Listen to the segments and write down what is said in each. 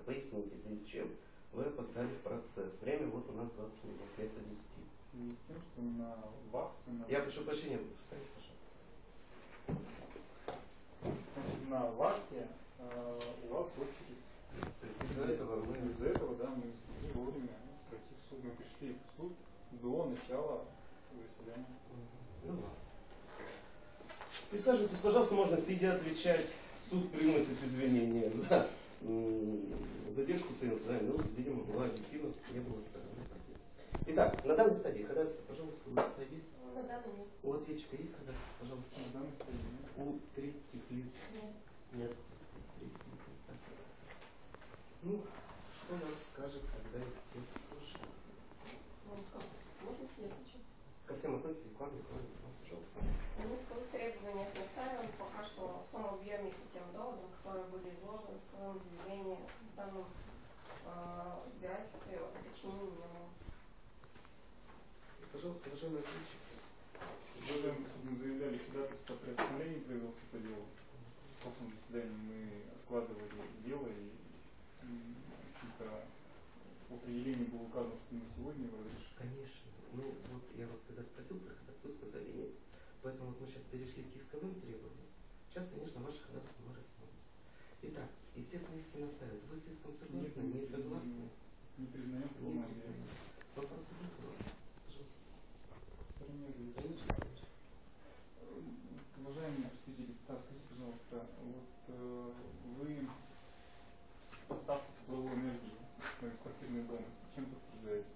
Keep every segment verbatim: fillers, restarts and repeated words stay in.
поясните, в связи с чем вы опоздали в процесс. Время вот у нас двадцать минут, вместо десяти. В связи с тем, что на вахте... На... Я прошу прощения, встаньте, пожалуйста. Значит, на вахте э, у вас очередь. Из-за этого мы... Из-за этого, да, мы не смогли вовремя пройти в суд. Мы пришли в суд до начала заседания. Ну ладно. Присаживайтесь, пожалуйста, можно сидя отвечать. Суд приносит извинения за задержку своего заседания, но, видимо, была объективна, не было стороны. Итак, на данной стадии ходатайство, пожалуйста, у ответчика есть? На данной нет. У ответчика есть ходатайство, пожалуйста? На данной стадии нет. У третьих лиц? Нет. Нет. Третьих лиц нет. Так. Ну, что нам скажет тогда истец? Слушай. Ну, как? Можно я сейчас? Ко всем относитесь, к вам, к вам, к вам, пожалуйста. Ну, в своих требованиях настаиваем пока что в том объеме и тем доводам, которые были изложены в своем заявлении в данном э, разбирательстве, уточнений не было. Пожалуйста, уважаемый ответчик. Уважаемый суд, мы заявляли ходатайство о приостановлении производства по делу. В прошлом заседании мы откладывали дело, и, в общем-то, в определении было указано, что мы сегодня его разрешим. Конечно. Ну, вот я вас когда спросил про ходатайство, вы сказали нет. Поэтому вот мы сейчас перешли к исковым требованиям. Сейчас, конечно, ваше ходатайство мы рассмотрим. Итак, естественно, иски настаивают. Вы с иском согласны, Нет, не согласны? Не признаем полное обвинение. Вопросы будут? Пожалуйста. Стороне Конечно, конечно. Уважаемый представитель СА, скажите, пожалуйста, вот э, вы поставку тепловой энергии в многоквартирный дом чем подтверждаете?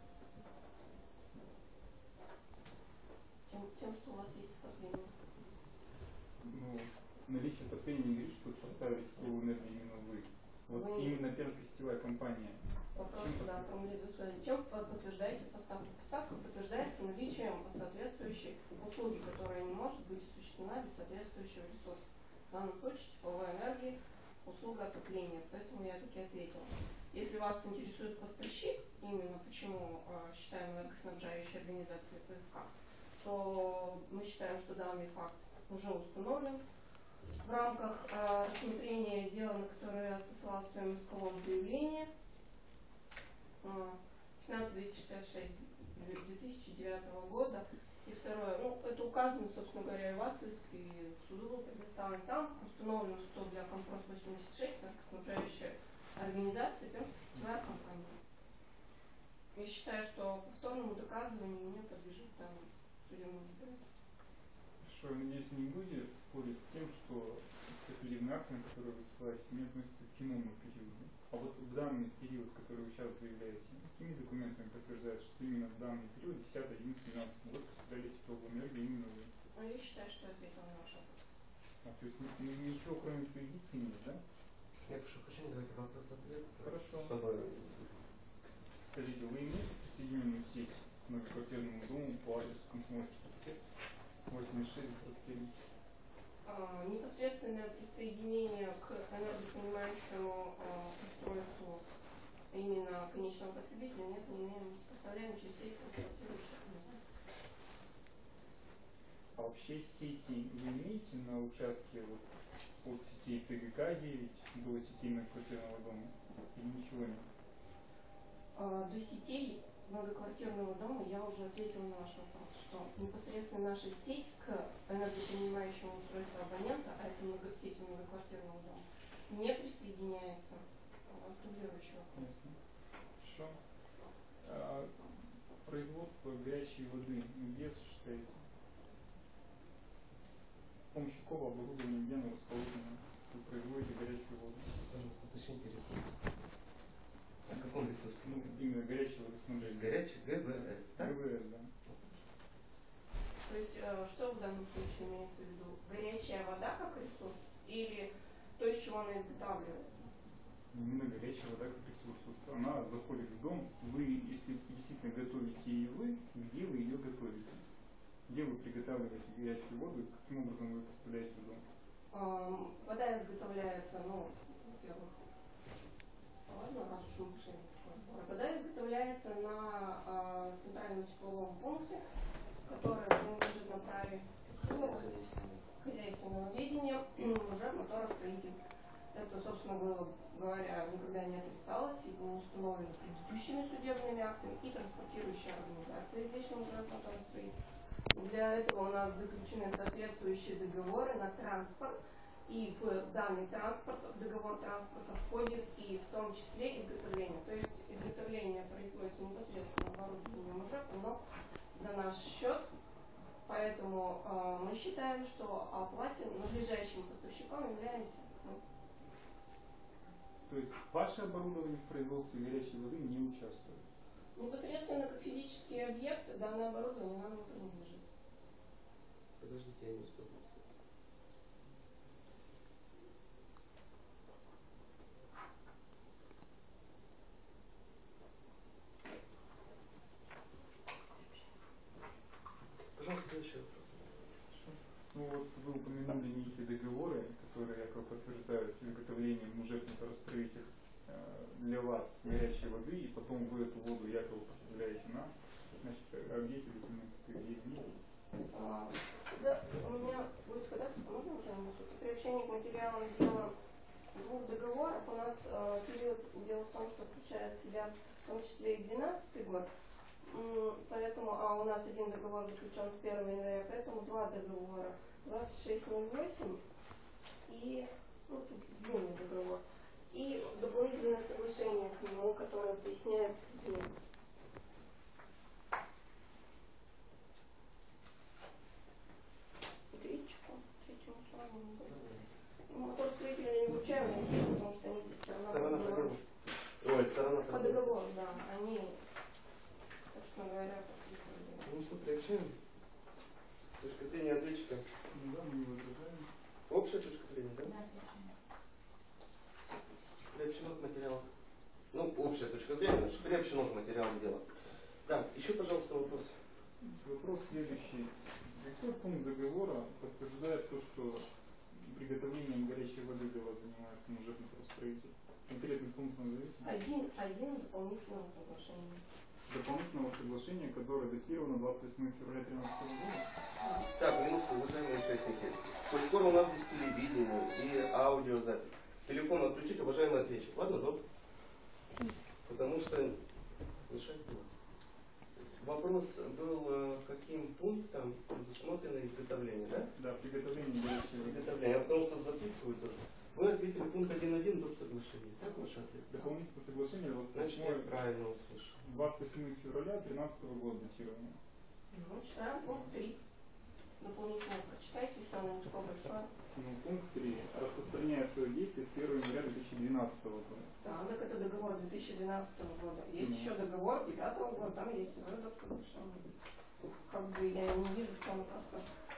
Тем, тем, что у вас есть отопление. Ну, наличие отопления не говорит, что поставили тепловую энергию именно вы. Вот вы... именно Пермская сетевая компания. Вопрос, да, чем подтверждаете поставку? Поставка подтверждается наличием соответствующей услуги, которая не может быть осуществлена без соответствующего ресурса. В данном случае тепловой энергии, услуга отопления. Поэтому я таки ответила. Если вас интересует поставщик, именно почему э, считаем энергоснабжающей организацией ПСК, то мы считаем, что данный факт уже установлен в рамках э, рассмотрения дела, на которое я сослалась в своем исковом заявлении. пятнадцать двести шестьдесят шесть две тысячи девятого года. И второе, ну, это указано, собственно говоря, и в вас иск, и в суду был предоставлен. Там установлено, что для Компрос восемьдесят шесть, энергоснабжающая организация, Пермская сетевая компания. Я считаю, что повторному доказыванию не подлежит данному судебному разбирательству. Хорошо, я надеюсь, не будете спорить с тем, что судебный акт, на который вы ссылаетесь, не относится к иному периоду. А вот в данный период, который вы сейчас заявляете, какими документами подтверждается, что именно в данный период, десятый, одиннадцатый, двенадцатый год, поставляли тепловую энергию именно вы? Ну, я считаю, что я ответила на ваш вопрос. А, то есть ничего, кроме юрисдикции нет, да? Я прошу прощения, давайте вопрос-ответ. Хорошо. Чтобы... Скажите, вы имеете присоединенную сеть к многоквартирному дому по адресу Комсомольский проспект восемьдесят шесть, город Пермь? А, непосредственное присоединение к энергопринимающему а, устройству именно конечного потребителя нет, не имеем. Поставляем через сеть транспортирующих организаций. А вообще сети вы имеете на участке вот, от сетей ТГК девять до сетей многоквартирного дома? Или ничего нет? А, до сетей многоквартирного дома я уже ответила на ваш вопрос, что непосредственно наша сеть к энергопринимающему устройству абонента, а это много, сеть многоквартирного дома, не присоединяется а, дублирующий вопрос. Ясно. Хорошо. А, производство горячей воды где осуществляете? С помощью какого оборудования, где оно расположено? Вы производите горячую воду? Пожалуйста, уточните ресурс. О каком ресурсе? Ну, именно горячего водоснабжения. Горячий ГВС, да? ГВС, да. То есть, э, что в данном случае имеется в виду? Горячая вода как ресурс или то, из чего она изготавливается? Именно горячая вода как ресурс. Вот она заходит в дом, вы, если действительно готовите ее вы, где вы ее готовите? Где вы приготавливаете горячую воду и каким образом вы ее поставляете в дом? Эм, вода изготовляется, ну, во-первых, ладно, раз уж мы пошли на такой разбор. Вода изготовляется на э, центральном тепловом пункте, который принадлежит на праве хозяйственного ведения уже моторостроитель. Это, собственно говоря, никогда не отрицалось и было установлено предыдущими судебными актами и транспортирующей организацией, здесь уже потом стоит. Для этого у нас заключены соответствующие договоры на транспорт, и в данный транспорт, в договор транспорта входит и в том числе изготовление. То есть изготовление производится непосредственно оборудованием уже, но за наш счет. Поэтому э, мы считаем, что оплате надлежащим поставщиком являемся мы. То есть ваше оборудование в производстве горячей воды не участвует? Непосредственно как физический объект данное оборудование нам не принадлежит. Подождите, я не успел написать. Пожалуйста, следующий вопрос. Ну вот вы упомянули некие договоры, которые якобы подтверждают изготовление мужепно-расстроитель э, для вас горячей воды, и потом вы эту воду якобы поставляете нам. Значит, а где эти документы? Есть нет? А, да, у меня будет ходатайство, можно уже несут? Приобщение к материалам дела двух договоров. У нас э, период, дело в том, что включает в себя в том числе и двенадцатый год. Поэтому, а у нас один договор заключен с первого января, поэтому два договора. двадцать шесть ноль восемь и ну, тут длинный договор. И дополнительное соглашение к нему, которое поясняет предмет. Третьему, третьему плану не буду. Ну, мотор строителя не вручаем, потому что они сторона по договору. Ой, сторона по договору, да. Они, собственно говоря, подписывали. Ну что, приобщаем? Точка зрения ответчика. Ну да, мы не возражаем. Общая точка зрения, да? Да, приобщаем. Приобщено к материалам. Ну, общая точка зрения, что приобщено к материалам дела. Да, еще, пожалуйста, вопрос. Вопрос следующий. Какой пункт договора подтверждает то, что приготовлением горячей воды для вас занимается мужепно-расстроитель? Конкретный пункт назовите. Один, один дополнительного соглашения. Дополнительного соглашения, которое датировано двадцать восьмого февраля две тысячи тринадцатого года? Так, минутку, уважаемые участники. Коль скоро у нас здесь телевидение и аудиозапись. Телефон отключить, уважаемый ответчик. Ладно, да? Потому что мешать не надо. Вопрос был, каким пунктом предусмотрено изготовление, да? Да, приготовление горячей воды. Приготовление. Я потому что записываю тоже. Вы ответили пункт один точка один доп. Соглашение. Так ваш ответ? Дополнительное соглашение Значит, я правильно услышал. двадцать восьмого февраля две тысячи тринадцатого года датировано. Ну, читаем пункт три. Дополнительно прочитайте, все, оно не такое большое. Ну, пункт три. Распространяет свое действие с первого января две тысячи двенадцатого года. Да, так это договор две тысячи двенадцатого года. Есть mm-hmm. еще договор две тысячи девятого года, там есть уже доп. Соглашение. Как бы я не вижу, что оно просто...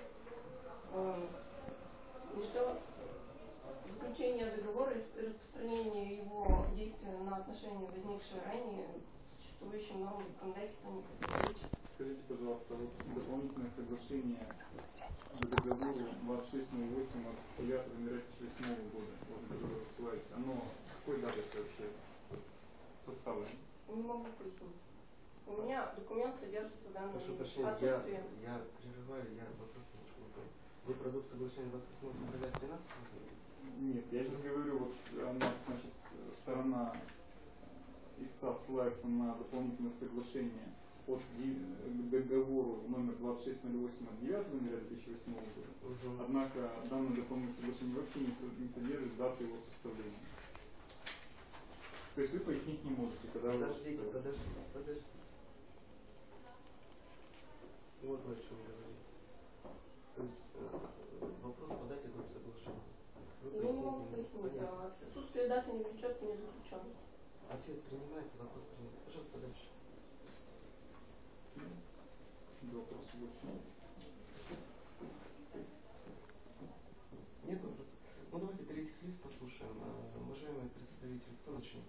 Э, и что заключение договора и распространение его действия на отношения, возникшие ранее, существующим нормам законодательства не противоречит. Скажите, пожалуйста, вот дополнительное соглашение к договору двадцать шесть ноль восемь от девятого января две тысячи восьмого года, вот, на которое вы ссылаетесь, оно какой даты вообще составлено? Не могу пояснить. У меня документ содержится в данном Прошу прощения, я, я прерываю, я вопрос немножко не понял. Вы про доп. Соглашение двадцать восьмого февраля две тысячи тринадцатого года? Нет, я сейчас говорю, вот у нас, значит, сторона истца ссылается на дополнительное соглашение от договору номер двадцать шесть ноль восемь от девятого января две тысячи восьмого года. Угу. Однако данное дополнительное соглашение вообще не, со, не содержит даты его составления. То есть вы пояснить не можете, когда подождите, вы... Подождите, подождите. Вот вы о чем говорите. То есть вопрос по дате доп. Соглашения. Я не могу пояснить. А, отсутствие даты не влечет к незаключенности. Ответ принимается, вопрос принимается. Пожалуйста, дальше. Вопрос больше нет. Нет вопросов? Ну давайте третьих лиц послушаем. Уважаемые представители, кто начнет?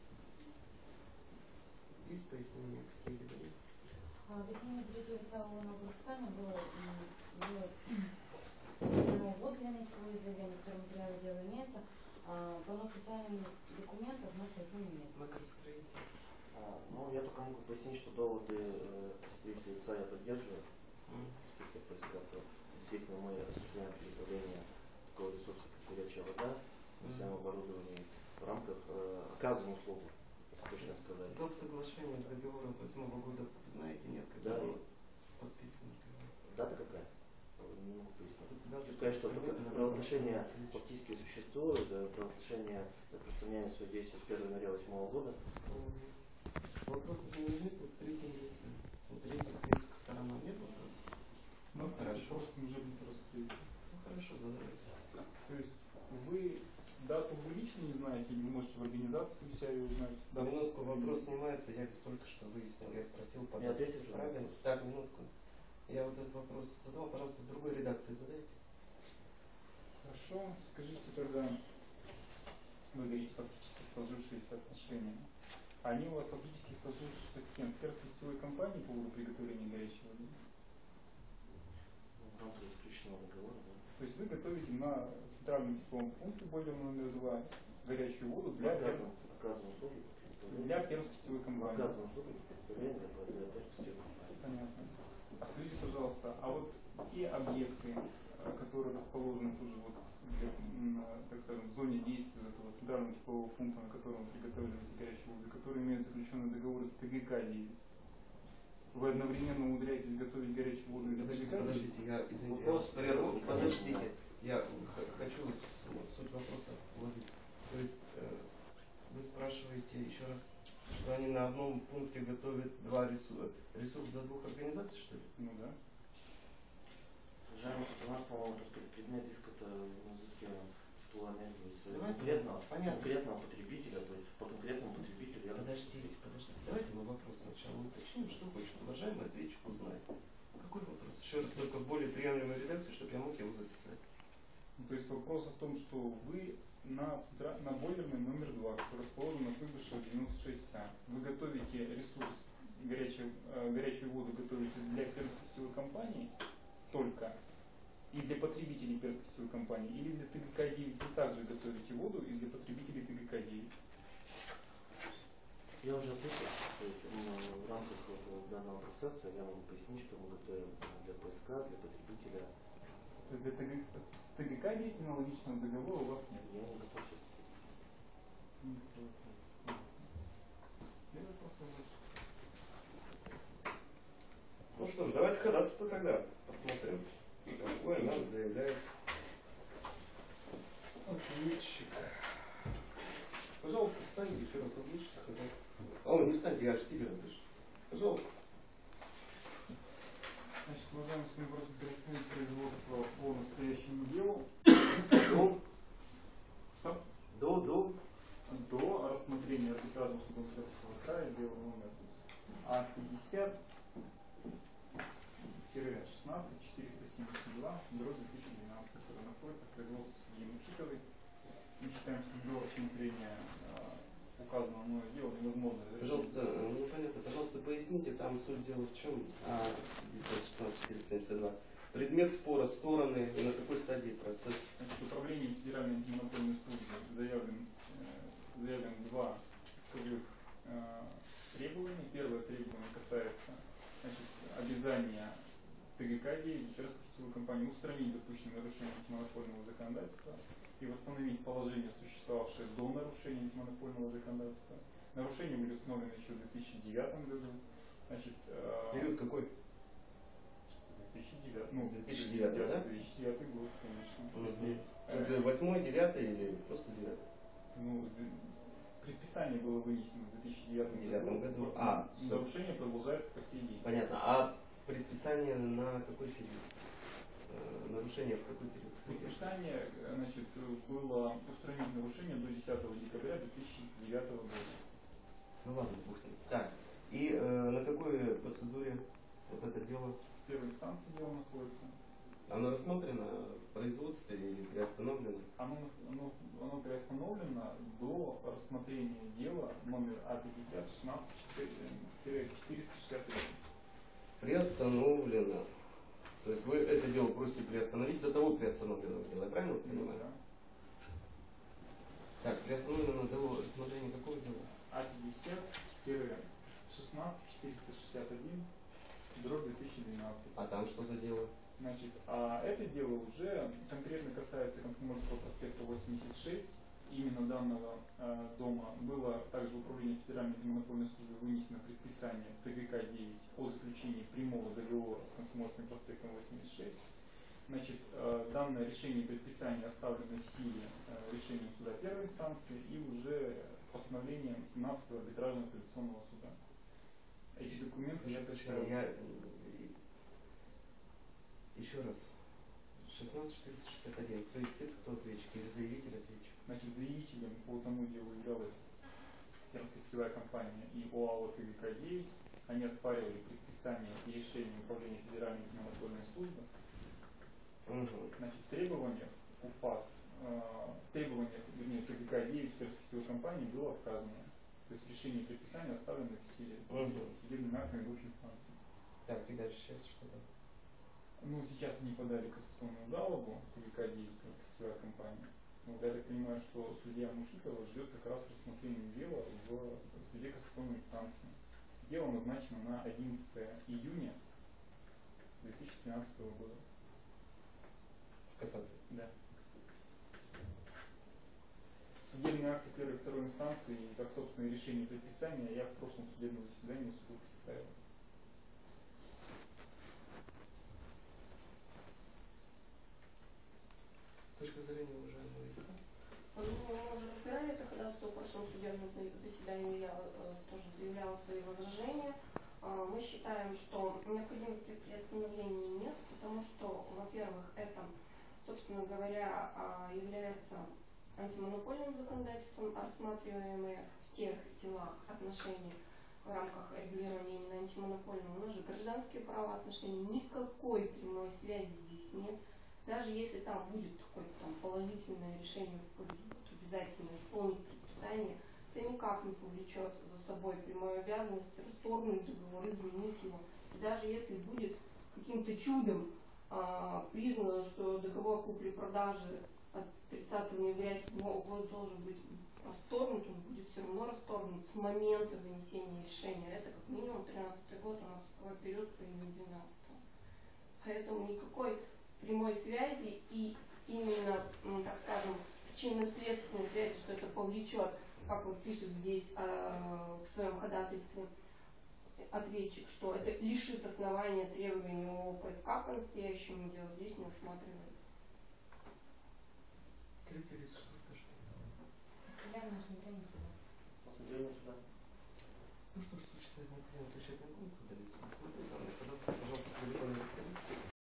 Есть пояснения какие-либо? Объяснение третьего лица уголовного клопотания было, было дано в отзыве на исковое заявление, которое материалы дела имеется. По официальным документам у нас пояснений нет. А, ну, я только могу пояснить, что доводы э, представителей лица я поддерживаю. Mm. То есть, что действительно мы осуществляем приготовление такого ресурса, как горячая вода. своем оборудовании в рамках э, оказываемых услуг, точно сказать. Доп. Соглашение договора от восьмого года, знаете, нет, когда Да. было подписано. Дата какая? Не могу пояснить. Дата, Хочу сказать, что примерно, правоотношения примерно. фактически существуют, э, правоотношения распространяют свое действие с первого января восьмого года. Вопросов не возникнут в третьем лице. У третьих лиц к сторонам нет вопросов? Ну, Хорошо. просто уже не раскрыть. Ну хорошо, задавайте. То есть вы дату вы лично не знаете, или вы можете в организации у себя ее узнать? Дату Минутку, вопрос составления? снимается, я только что выяснил, я спросил по Не ответил же. правильно. Так, минутку. Я вот этот вопрос задал, пожалуйста, в другой редакции задайте. Хорошо, скажите тогда, вы говорите фактически сложившиеся отношения. Они у вас фактически сложившиеся с кем? С Пермской компанией по поводу приготовления горячей воды? В рамках заключенного договора, да. То есть вы готовите на центральном тепловом пункте бойлер номер два горячую воду для, Оказываем, оказываем услуги по предоставлению. для Пермской сетевой компании. Оказываем услуги по предоставлению для, для Пермской сетевой компании. Понятно. А скажите, пожалуйста, а вот те объекты, э, которые расположены тоже вот, для, м, так скажем, в зоне действия этого центрального теплового пункта, на котором вы приготовляете горячую воду, которые имеют заключенные договоры с ТГК девять, вы одновременно умудряетесь готовить горячую воду и для Подождите, ТГК? подождите, я, извините, я Вопрос вас прерву. не Подождите, я х- хочу с- суть вопроса уловить. То есть э, вы спрашиваете еще раз, что они на одном пункте готовят два ресурса, ресурс для двух организаций, что ли? Ну да. Уважаемый суд, у нас, по-моему, так сказать, предмет иска-то мы взыскиваем теплоэнергию с Давайте, конкретного, понятно. конкретного потребителя, то есть по конкретному потребителю я Подождите, подождите. Давайте мы вопрос сначала уточним, что хочет уважаемый ответчик узнать. Какой вопрос? Еще раз, только в более приемлемой редакции, чтобы я мог его записать. Ну, то есть вопрос о том, что вы на, центра... на бойлерной номер два, который расположен на Куйбышева девяносто шесть А, вы готовите ресурс, горячую, э, горячую воду готовите для Пермской сетевой компании только, и для потребителей Пермской сетевой компании, или для ТГК девять вы также готовите воду и для потребителей ТГК девять? Я уже ответил, то есть м, в рамках вот, данного процесса я могу пояснить, что мы готовим для ПСК, для потребителя. То есть для ТГ... с ТГК девять аналогичного договора у вас нет? Я не готов сейчас. Нет вопросов больше? Ну что ж, давайте ходатайство тогда посмотрим, какое нам заявляет ответчик. Пожалуйста, встаньте, еще раз озвучите ходатайство. О, не встаньте, я аж себе разрешу. Пожалуйста. Значит, уважаемый суд, мы просим приостановить производство по настоящему делу. До, Что? до, до. До рассмотрения арбитражного суда Пермского края дела номер А пятьдесят шестнадцать четыреста семьдесят два дробь две тысячи двенадцать, который находится в производстве судьи Мучитовой. Мы считаем, что до рассмотрения э, указанного мною дела невозможно завершить. Пожалуйста, ну понятно, пожалуйста, поясните, там суть дела в чем? А пятьдесят шестнадцать четыреста семьдесят два. Предмет спора, стороны и на какой стадии процесс? Значит, управлением Федеральной антимонопольной службы заявлен, э, заявлен два исковых э, требования. Первое требование касается, значит, обязания ТГК девять и Пермской сетевой компании устранить допущенные нарушения антимонопольного законодательства и восстановить положение, существовавшее до нарушения антимонопольного законодательства. Нарушения были установлены еще в две тысячи девятом году. Значит, э, Период какой? две тысячи девятый, ну, две тысячи девятый, да? две тысячи девятый год, конечно. Если, Тут э, восьмой, девятый или просто девятый? ну, предписание было вынесено в две тысячи девятом году. году. А, нарушение продолжается по сей день. понятно. А предписание на какой период? Э, нарушение в какой период? Предписание, значит, было устранить нарушение до десятого декабря две тысячи девятого года. Ну ладно, бог с ним. Так, и э, на какой процедуре вот это дело? В первой инстанции дело находится. Оно рассмотрено в производстве или приостановлено? Оно, оно, оно приостановлено до рассмотрения дела номер А пятьдесят шестнадцать четыреста шестьдесят три. Приостановлено. То есть вы это дело просите приостановить до того приостановленного дела, я правильно вас Ну, понимаю? да. Так, приостановлено до рассмотрения какого дела? А пятьдесят шестнадцать четыреста шестьдесят один дробь две тысячи двенадцать. А там что за дело? Значит, а это дело уже конкретно касается Комсомольского проспекта восемьдесят шесть, именно данного э, дома было также Управление Федеральной антимонопольной службы вынесено предписание Т Г К девять о заключении прямого договора с Комсомольским проспектом восемьдесят шесть. Значит, э, данное решение и предписание оставлены в силе э, решением суда первой инстанции и уже постановлением семнадцатого арбитражного апелляционного суда. Эти документы я представил. Я... Еще раз. шестнадцать четыреста шестьдесят один. Кто истец, кто ответчик? Или заявитель, ответчик? Значит, заявителем по тому делу являлась Пермская сетевая компания и ОАО Т Г К девять. Они оспаривали предписание и решение Управления Федеральной антимонопольной службы. Угу. Значит, в требованиях УФАС, э, в требованиях, вернее, Т Г К девять Пермской сетевой компании было отказано. То есть решение и предписание оставлены в силе Угу. судебными актами двух инстанций. Так, и дальше сейчас что там? Ну, сейчас они подали кассационную жалобу Т Г К девять Пермская сетевая компания. Вот, я так понимаю, что судья Мухитова ждет как раз рассмотрения дела в суде кассационной инстанции. Дело назначено на одиннадцатое июня две тысячи тринадцатого года. Кассация. Да. Судебные акты первой и второй инстанции и как собственное решение и предписания я в прошлом судебном заседании суду представил. Точка зрения уважаемого истца. Ну, мы уже разбирали это ходатайство в прошлом судебном заседании, я э, тоже заявляла свои возражения. Э, мы считаем, что необходимости в приостановлении нет, потому что, во-первых, это, собственно говоря, э, является антимонопольным законодательством, рассматриваемые в тех делах отношения в рамках регулирования именно антимонопольного. У нас же гражданские правоотношения, никакой прямой связи здесь нет. Даже если там будет какое-то там положительное решение в пользу вот, обязательно исполнить предписание, это никак не повлечет за собой прямой обязанности расторгнуть договор, изменить его. И даже если будет каким-то чудом а, признано, что договор купли-продажи от тридцатого ноября седьмого года должен быть расторгнут, он будет все равно расторгнут с момента вынесения решения. Это как минимум тринадцатый год, у нас второй период по июнь двенадцатого. Поэтому никакой прямой связи и именно, ну, так скажем, причинно-следственной связи, что это повлечет, как вот пишет здесь э, в своем ходатайстве ответчик, что это лишит основания требований о ПСК по настоящему делу, здесь не усматривается. Третий лиц, что скажет? Оставляем на усмотрение суда. Посмотрели сюда. Ну что ж, суд считает необходимым, суд считает не будет удалиться. Смотрите, пожалуйста, по телефону